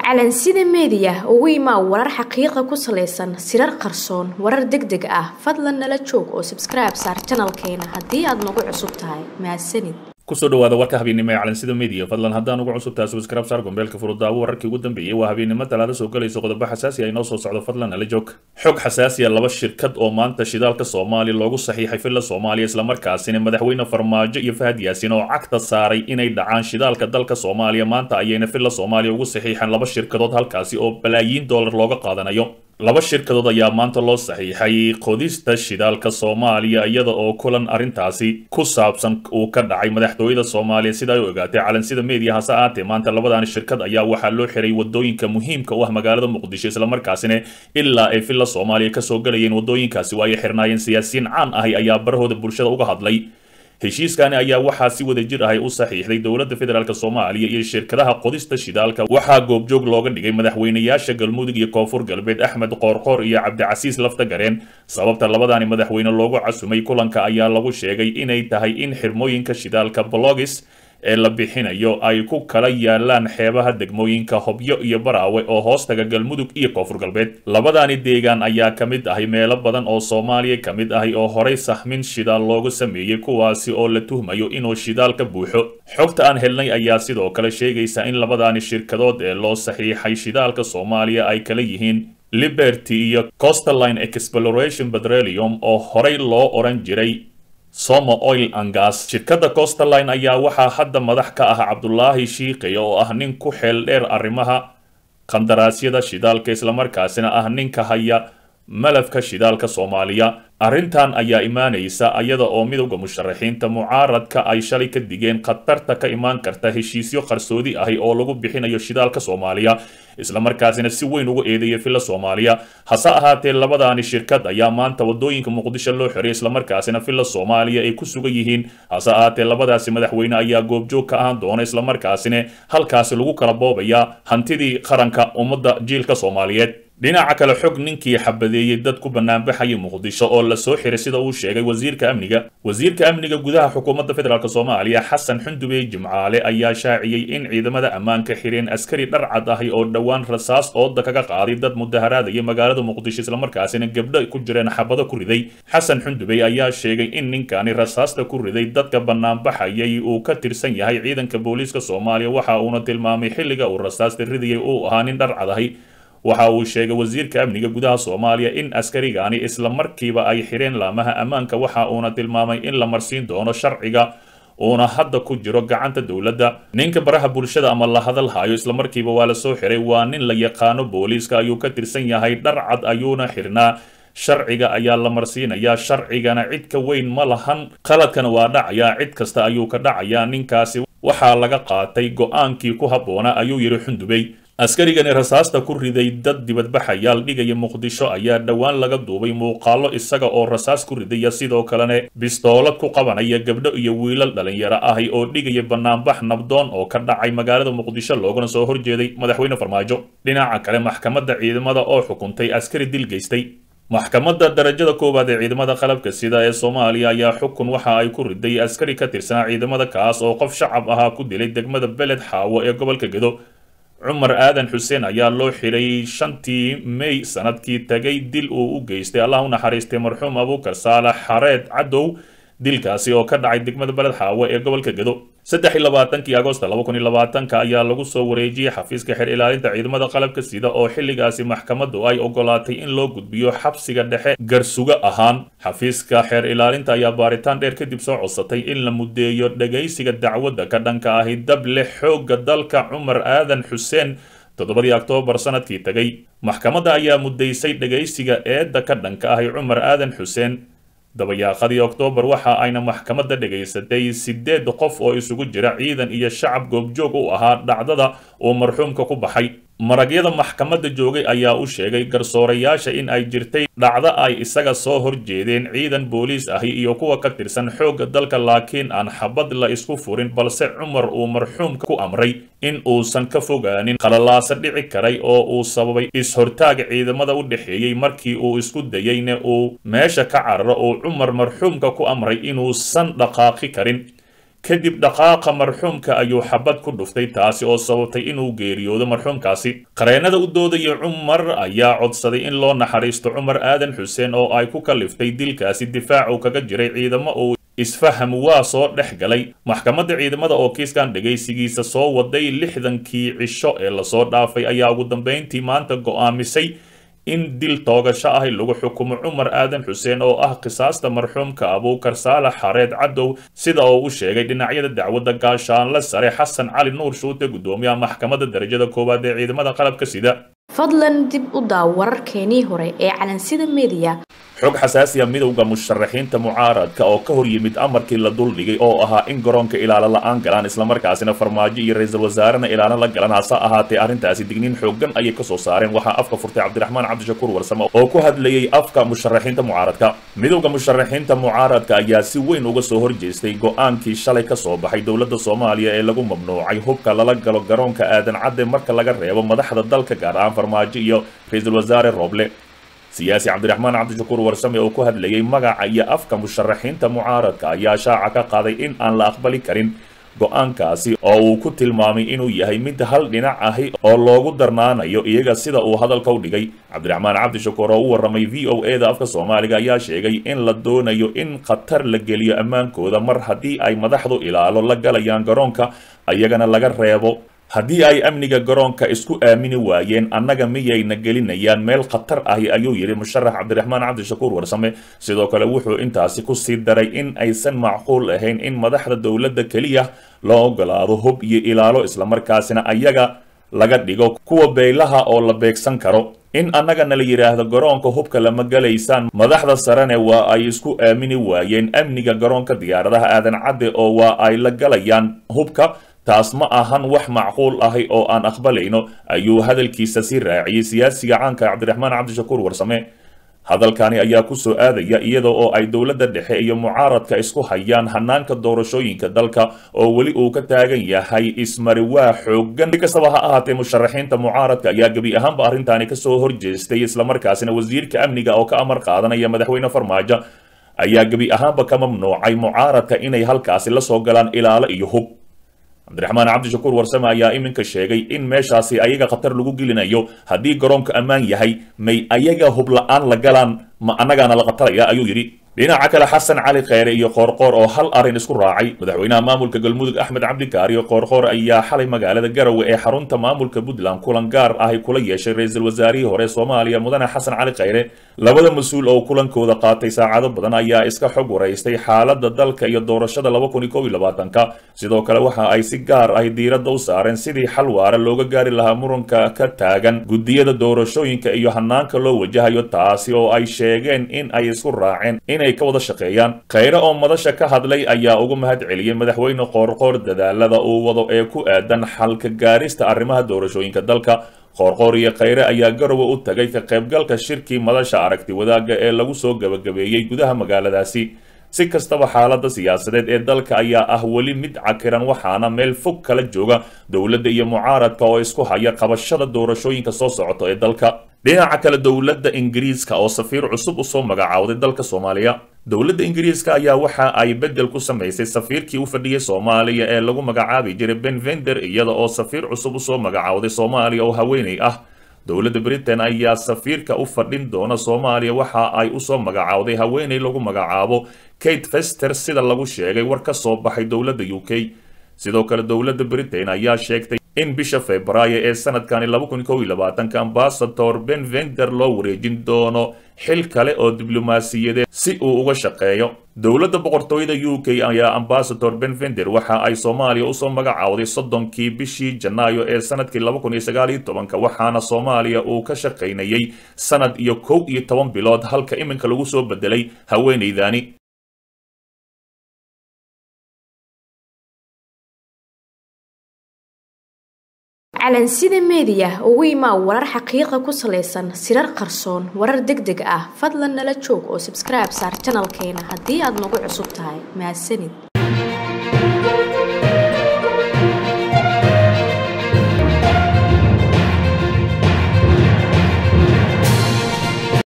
calansida media ugu imaa warar xaqiiqo ku saleysan sirar qarsoon warar degdeg ah fadlan nala joog oo subscribe saar channelkeena haddii aad nagu cusub tahay mahadsanid kusoo dhawaada warka habeenimo ee calansida media fadlan haddaan ugu cusubtahay subscribe saar gombeelka furudaawo wararkii ugu dambeeyay waa habeenimo talaado soo galayso qodobo xasaasi ah inoo soo socdo fadlan nala joog xog xasaasi ah laba shirkad oo maanta shidaalka Soomaaliya loogu saxiixay filla Soomaaliya isla markaasina madaxweyne Farmaajo iyo Fahad Yaasin oo cagta saaray inay dhacaan shidaalka dalka Soomaaliya maanta ayayna filla Soomaaliya ugu saxiixan laba shirkadood halkaasi oo balaayiin dollar looga qaadanayo laba shirkadood ayaa maanta loo saxiixay qodista shidaalka Soomaaliya iyada oo kulan arintaasi ku saabsan uu ka dhacay madaxtooyada Soomaaliya sida ay ogaatay calansida media hase ahaatee maanta labadan shirkad ayaa waxaa loo xiray wadooyinka muhiimka u ah magaalada Muqdisho isla markaasina ilaa ay filla Soomaaliya ka soo galayeen wadooyinkaasi waa ay xirnaayeen siyaasiyiin caan ah ayaa barahooda bulshada uga hadlay heshiiskani ayaa waxaa si wada jir ah u saxiixday dowladda federaalka Soomaaliya iyo shirkadaha qodista shidaalka waxaa goobjoog looga dhigay madaxweynayaasha Galmudug iyo Koonfur Galbeed Axmed Qoorqoor iyo Cabdicasiis Laftagareen sababta labadani madaxweyne loogu casumay kulanka ayaa lagu sheegay inay tahay in xirmooyinka shidaalka Blogis ee la bixinayo ay ku kala yaalaan xeebaha degmooyinka Hobyo iyo Baraawe oo hoostaga Galmudug iyo Koonfur Galbeed labadani deegaan ayaa kamid ah meelo badan oo Soomaaliya kamid ah oo horey sahmin shidaal loogu sameeyay kuwaasi oo la tuhmayo inuu shidaalka buuxo xogta aan helnay ayaa sidoo kale sheegaysa in labadani shirkadood ee loo saxiixay shidaalka Soomaaliya ay kala yihiin Liberty iyo Coastline Exploration Petroleum oo horey loo oran jiray Somo Oil and Gas shirkadda Coastline ayaa waxaa hadda madax ka ah Cabdullaahi Shiiqay oo ah nin ku xeel dheer arrimaha qandaraasyada shidaalka isla markaasina ah ninka haya malafka shidaalka Soomaaliya arrintan ayaa imaanaysa iyada oo midowga musharaxiinta mucaaradka ay shalay ka digeen khatarta ka imaan karta heshiisyo qarsoodi ah oo lagu bixinayo shidaalka Soomaaliya isla markaasina si weyn ugu eedeeyay filla Soomaaliya hase ahaatee labadani shirkad ayaa maanta wadooyinka Muqdisho loo xiray isla markaasina filla Soomaaliya ay ku sugan yihiin hase ahaatee labadaasi madaxweyne ayaa goobjoog ka ahaan doona isla markaasina halkaasi lagu kala boobaya hantidii qaranka ummadda jiilka Soomaaliyeed dhinaca kale xog ninkii xabadeeyay dad ku banaanbaxay Muqdisho oo la soo xiray sida uu sheegay wasiirka amniga gudaha xukuumadda federaalka Soomaaliya Xasan Xundubey Jimcaale ayaa shaaciyay in ciidamada ammaanka xireen askari dharcad ah oo dhawaan rasaas ooda kaga qaaday dad mudaharaadaya magaalada Muqdisho isla markaasina gabdho ku jireen xabado ku riday Xasan Xundubey ayaa sheegay in ninkani rasaasta ku riday dadka banaanbaxayay uu ka tirsan yahay ciidanka booliiska Soomaaliya waxa uuna tilmaamay xilliga uu rasaasta ridayay uu ahaa nin dharcad ah waxa uu sheegay wasiirka amniga gudaha Soomaaliya in askarigaani isla markiiba ay xireen laamaha ammaanka waxa uuna tilmaamay in la marsiin doono sharciga uuna hadda ku jiro gacanta dawladda ninka baraha bulshada ama la hadal hayo isla markiiba waa la soo xiray waa nin la yaqaano booliiska ayuu ka tirsan yahay dharcad ayuuna xirnaa sharciga ayaa la marsiinayaa sharcigana cid ka weyn ma lahan qaladkana waa dhacayaa cid kasta ayuu ka dhacayaa ninkaasi waxaa laga qaatay go'aankii ku habboona ayuu yiri Xundubey askarigani rasaasta ku riday dad dibadbaxayaal dhigaya Muqdisho ayaa dhawaan laga duubay muuqaalo isaga oo rasaas ku ridaya sidoo kalena bistoolad ku qabanaya gabdho iyo wiilal dhalinyaro ah oo dhigaya banaanbax nabdoon oo ka dhacay magaalada Muqdisho loogana soo horjeeday madaxweyne Farmaajo dhinaca kale maxkamadda ciidamada oo xukuntay askari dil geystay maxkamadda darajada koowaad ee ciidamada qalabka sida ee Soomaaliya ayaa xukun waxa ay ku riday askari ka tirsan ciidamada kaas oo qof shacab ah ku dilay degmada Beled Xaawo ee gobolka Gedo Umar Aadan Xuseen ayaa loo xiray 5 May sanadkii tagay dil uu u geystay Allah u naxariistay marxuum Abuukar Saalax Xareed Cadow dilkaasi oo ka dhacay degmada Beled Xaawo ee gobolka Gedo 23 Agoosto 2020 ayaa lagu soo wareejiyay xafiiska xeer ilaalinta ciidamada qalabka sida oo xilligaasi maxkamaddu ay ogolaatay in loo gudbiyo xabsiga dhexe garsuga ahaan xafiiska xeer ilaalinta ayaa baaritaan dheer kadib soo codsatay in la mudeeyo dhageysiga dacwadda ka dhanka ah dable xooga dalka Umar Aadan Xuseen 7 Oktoobar sanadkii tagay maxkamadda ayaa mudeysay dhageysiga eedda ka dhanka ah Umar Aadan Xuseen dabayaaqadii Oktoobar waxa ayna maxkamadda dhageysatay 8 qof oo isugu jira ciidan iyo shacab goobjoog u ahaa dhacdada oo marxuumka ku baxay maragyada maxkamadda joogay ayaa u sheegay garsoorayaasha in ay jirtay dhacdo ay isaga soo horjeedeen ciidan booliis ah iyo kuwa ka tirsan xoogga dalka laakiin aan xabad la isku furin balse Umar uu marxuumka ku amray in uusan ka fogaanin qalalaas dhici karay oo uu sababay is-hortaag ciidamada u dhaxeeyay markii uu isku dayayna uu meesha ka cararo oo Umar marxuumka ku amray inuu san dhaqaaqi karin kadib dhaqaaqa marxuumka ayuu xabad ku dhuftay taasi oo sababtay inuu geeriyoodo marxuumkaasi qareenada u doodaya cumar ayaa codsaday in loo naxariisto cumar aadan xuseen oo ay ku kaliftay dilkaasi difaac uu kaga jiray ciidamo uu isfaham waa soo dhex galay maxkamadda ciidamada oo kiiskan dhagaysigiisa soo waday 60kii cisho ee lasoo dhaafay ayaa ugu dambeyntii maanta go'aamisay in dil toogasho ah lagu xukumo cumar aadan xuseen oo ah qisaasta marxuumka abuukar saalax xareed cadow sida uu u sheegay dhinacyada dacwadda gaashaanle sare xasan cali nuur shuute gudoomiyaha maxkamadda darajada koowaad ee ciidamada qalabka sida fadlan dib u daaw wararkeenii hore ee calansida media xog xasaasi ah midowga musharaxiinta mucaaradka oo ka hor yimid amarkii la duldhigay oo ahaa in garoonka ilaalo la'aan galaan islamarkaasina farmaajo iyo ra-iisul wasaarena ilaalo la galan hase ahaatee arrintaasi digniin xooggan ayay kasoo saareen waxaa afka furtay cabdiraxmaan cabdishakuur warsame oo ku hadlayay afka musharaxiinta mucaaradka midowga musharaxiinta mucaaradka ayaa si weyn uga soo horjeestay go-aankii shalay kasoo baxay dowladda soomaaliya ee lagu mamnuucay hubka lala galo garoonka aadan cadde marka laga reebo madaxda dalka gaar ahaan farmaajo iyo ra-iisul wasaare rooble siyaasi cabdiraxmaan cabdishakuur warsame oo ku hadlayay magaca iyo afka musharaxiinta mucaaradka ayaa shaaca ka qaaday in aan la aqbali karin go-aankaasi oo uu ku tilmaamay inuu yahay mid hal dhinac ahi oo loogu darnaanayo iyaga sida uu hadalka u dhigay cabdiraxmaan cabdishakuur oo u warramay v o e da afka soomaaliga ayaa sheegay in la doonayo in khatar la geliyo ammaankooda mar haddii ay madaxdu ilaalo la galayaan garoonka ayagana laga reebo haddii ay amniga garoonka isku aamini waayeen annaga miyayna gelinayaan meel khatar ahi ayuu yidhi musharax cabdiraxmaan cabdishakuur warsame sidoo kale wuxuu intaasi ku sii daray in aysan macquul ahayn in madaxda dowladda keliya loo ogolaado hub iyo ilaalo islamarkaasina ayaga laga dhigo kuwa beylaha oo la beegsan karo in annagana la yidhaahdo garoonka hubka lama galaysaan madaxda sarene waa ay isku aamini waayeen amniga garoonka diyaaradaha aadan cadde oo waa ay la galayaan hubka taas ma ahan wax macquul ahi oo aan aqbalayno ayuu hadalkiisa sii raaciyay siyaasiga caanka cabdiraxmaan cabdishakuur warsame hadalkani ayaa ku soo aadaya iyada oo ay dowladda dhexe iyo mucaaradka isku hayaan hanaanka doorashooyinka dalka oo weli uu ka taagan yahay ismari waa xooggan si kastaba ha ahaatee musharaxiinta mucaaradka ayaa gebi ahaanba arrintani kasoo horjeestay islamarkaasina wasiirka amniga oo ka amar qaadanaya madaxweyne farmaajo ayaa gebi ahaanba ka mamnuucay mucaaradka inay halkaasi la soo galaan ilaalo iyo hub cabdiraxmaan cabdishakuur warsame ayaa iminka sheegay in meeshaasi ayaga khatar lagu gelinayo haddii garoonka ammaan yahay may ayaga hub la-aan la galaan ma annagaana la qataraya ayuu yidhi dhinaca kale xasan cali kheyre iyo qoorqoor oo hal arrin isku raacay madaxweynaha maamulka galmudug axmed cabdikaariyo qoorqoor ayaa xalay magaalada garowe ee xarunta maamulka puntland kulan gaar ahi kula yeeshay ra-iisul wasaarihii hore soomaaliya mudane xasan cali kheyre labada mas-uul oo kulankooda qaatay saacado badan ayaa iska xog waraystay xaaladda dalka iyo doorashada 2021 sidoo kale waxa ay si gaar ahi diiradda u saareen sidii xal waara looga gaari lahaa muranka ka taagan guddiyada doorashooyinka iyo hanaanka loo wajahayo taasi oo ay sheegeen in ay isku raaceen inay ka wada shaqeeyaan kheyre oo madasha ka hadlay ayaa ugu mahad celiyey madaxweyne qoorqoor dadaalada uu wado ee ku aadan xalka gaarista arrimaha doorashooyinka dalka qoorqoor iyo kheyre ayaa garowe u tagay ka qaybgalka shirkii madasha aragti wadaagga ee lagu soo gabagabeeyey gudaha magaaladaasi si kastaba xaaladda siyaasadeed ee dalka ayaa ah weli mid cakiran waxaana meel fog kala jooga dowladda iyo mucaaradka oo isku haya qabashada doorashooyinka soo socota ee dalka dhinaca kale dowladda ingiriiska oo safiir cusub usoo magacaawday dalka soomaaliya dowladda ingiriiska ayaa waxa ay bedel ku samaysay safiirkii u fadhiyay soomaaliya ee lagu magacaabi jiray ben vender iyada oo safiir cusub usoo magacaawday soomaaliya oo haweeney ah dowladda britain ayaa safiirka u fadhin doona soomaaliya waxa ay usoo magacaawday haweeney lagu magacaabo kate fester sida lagu sheegay war ka soo baxay dowladda u k sidoo kale dowladda britain ayaa sheegtay in bisha Febraayo ee sanadkani 2021 ambassador Ben Vender loo wareejin doono xil kale oo diblomaasiyadeed si uu uga shaqeeyo dowladda boqortooyada UK ayaa ambassador Ben Vender waxa ay Soomaaliya u soo magacaawday 30kii bishii Janaayo ee sanadkii 2019 waxaana Soomaaliya uu ka shaqeynayay sanad iyo 11 bilood halka iminka lagu soo bedelay haweeneydani calansida media ugu imaa warar xaqiiqa ku saleysan sirar qarsoon warar degdeg ah fadlan nala joog oo subscribe saar channelkeena haddii aad nagu cusub tahay mahadsanid